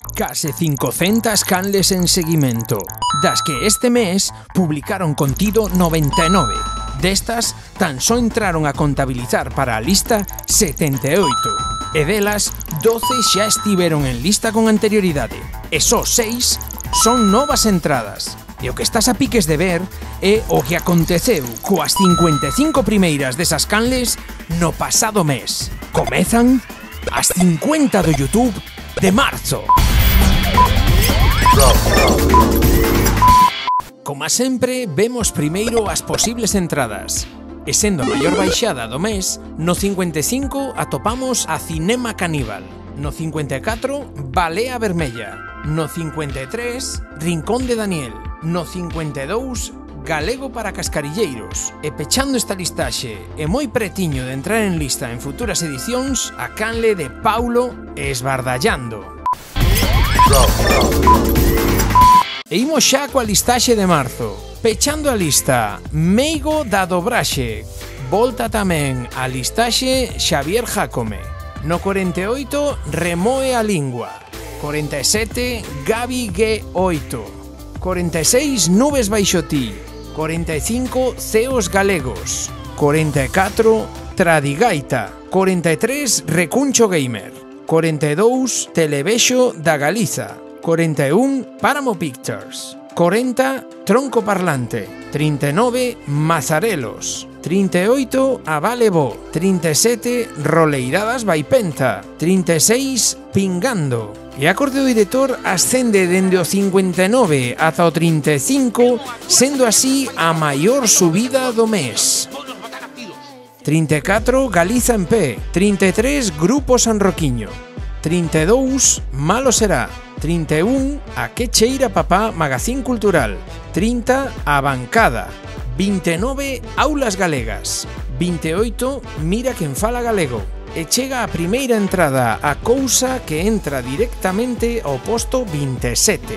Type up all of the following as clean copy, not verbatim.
Case 500 canles en seguimento, das que este mes publicaron contido 99. Destas, tan só entraron a contabilizar para a lista 78, e delas 12 xa estiveron en lista con anterioridade, e só 6 son novas entradas. E o que estás a piques de ver é o que aconteceu coas 55 primeiras desas canles no pasado mes. Comezan as 50 do YouTube de marzo. Como sempre, vemos primeiro as posibles entradas. E sendo a maior baixada do mes, no 55 atopamos a Cinema Caníbal, no 54 Balea Vermella, no 53 Rincón de Daniel, no 52 Galego para Cascarilleiros. E pechando esta listaxe e moi pretiño de entrar en lista en futuras edicións, a canle de Paulo Esbardallando. E imos xa coa listaxe de marzo. Pechando a lista, Meigo da Dobraxe. Volta tamén a listaxe Xavier Jácome. No 48, Remoe a Lingua. 47, Gabi G8. 46, Nubes baixo ti. 45, Ceos Galegos. 44, Tradigaita. 43, Recuncho Gamer. 42, Televexo da Galiza. 41, Páramo Pictures. 40, Tronco Parlante. 39, Mazarelos. 38, Avalebo. 37, Roleiradas Vaipenta. 36, Pingando. E a Corte do Director ascende dende o 59 ata o 35, sendo así a maior subida do mes. 34, Galiza en pé. 33, Grupo San Roquiño. 32, Malo será. 31, A que cheira papá Magazín Cultural. 30, A Bancada. 29, Aulas Galegas. 28, Mira quen fala galego. E chega a primeira entrada, a cousa que entra directamente ao posto 27.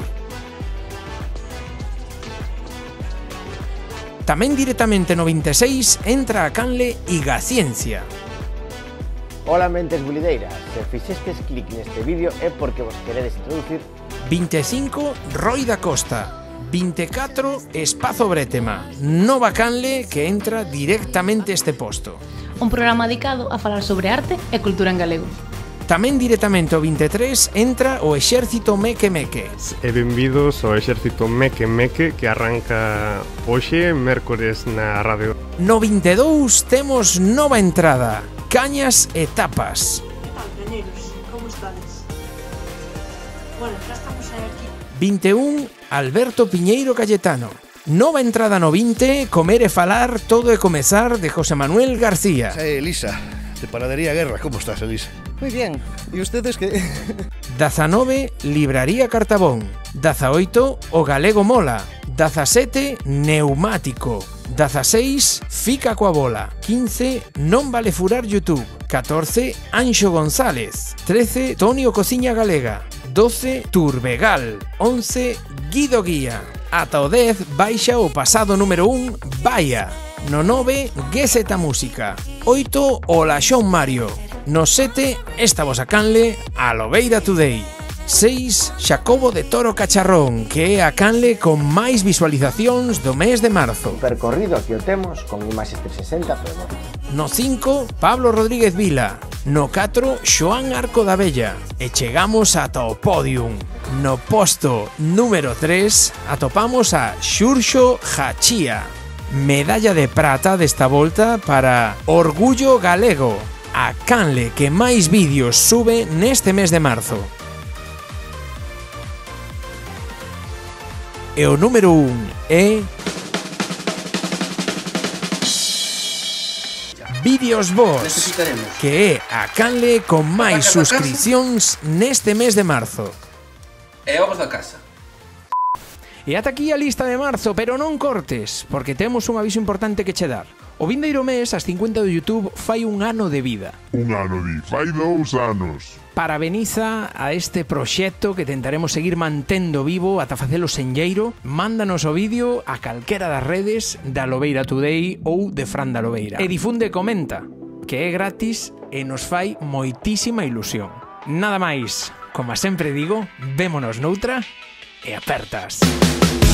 Tamén directamente no 26 entra a canle Igaciencia. Ola mentes bulideiras, se fixestes clic neste vídeo é porque vos queredes introducir. 25, Roi da Costa. 24, Espazo Brétema, nova canle que entra directamente este posto. Un programa dedicado a falar sobre arte e cultura en galego. Tamén directamente o 23 entra o Exército Meque Meque. E benvidos ao Exército Meque Meque que arranca hoxe, mércores na radio. No 22 temos nova entrada, Cañas e Tapas. Que tal, cañeiros? Como estades? Bueno, xa estamos aquí. 21, Alberto Piñeiro Cayetano. Nova entrada no 20, Comer e falar, todo e comezar, de José Manuel García. Elisa, de Panadería Guerra, ¿cómo estás, Elisa? Muy bien, ¿y ustedes qué? 19, Libraría Cartabón. 18, O Galego Mola. 17, Neumático. 16, Fica coa bola. 15, Non vale furar YouTube. 14, Anxo González. 13, Tonio Cociña Galega. 12, Turbegal. 11, Guido Guía. Ata o 10 baixa o pasado número 1, Baia. No 9, Geseta Música. 8, o Laxón Mario. No 7, esta vosa canle, Alobeira Today. 6, Xacobo de Toro Cacharrón, que é a canle con máis visualizacións do mes de marzo. Percorrido que o temos con imaxes 360 pero non. No 5, Pablo Rodríguez Vila. No 4, Xoán Arco da Bella. E chegamos ata o podium. No posto número 3 atopamos a Xurxo Jachía. Medalla de prata desta volta para Orgullo Galego, a canle que máis vídeos sube neste mes de marzo. E o número 1 é Vídeos Vos, que é a canle con máis suscripcións neste mes de marzo. E vamos da casa. E ata aquí a lista de marzo, pero non cortes, porque temos un aviso importante que che dar. O vindeiro mes, as 50 do YouTube, fai un ano de vida. Un ano fai 2 anos. Parabeniza a este proxecto que tentaremos seguir mantendo vivo ata facelo senlleiro. Mándanos o vídeo a calquera das redes da Alobeira Today ou de Fran da Alobeira. E difunde e comenta, que é gratis e nos fai moitísima ilusión. Nada máis. como sempre digo, vémonos noutra e apertas.